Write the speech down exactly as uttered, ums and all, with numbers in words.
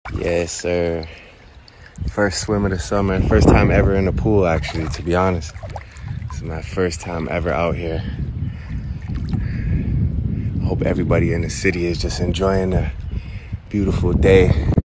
Yes, sir. First swim of the summer. First time ever in the pool, actually, to be honest. This is my first time ever out here. I hope everybody in the city is just enjoying the beautiful day.